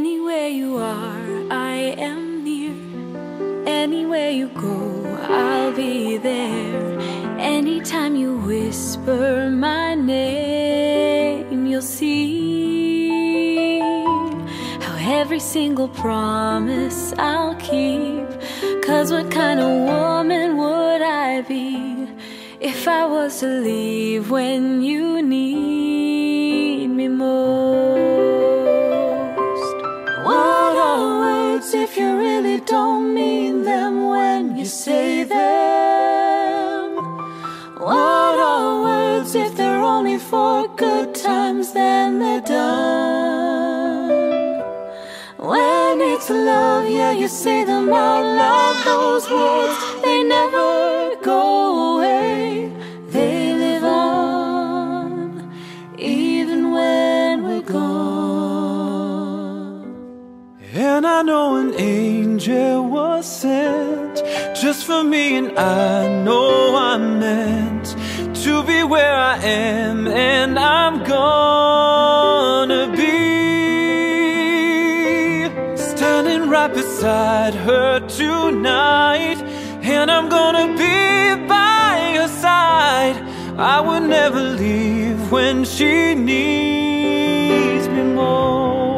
Anywhere you are, I am near. Anywhere you go, I'll be there. Anytime you whisper my name, you'll see how every single promise I'll keep. 'Cause what kind of woman would I be if I was to leave when you need me most? What are words if you really don't mean them when you say them? What are words if they're only for good times, then they're done? When it's love, yeah, you say them out loud. Those words, they never go away. They live on, even when we're gone. And I know an angel was sent just for me, and I know I'm meant to be where I am, and I'm gonna be standing right beside her tonight. And I'm gonna be by her side. I will never leave when she needs me most.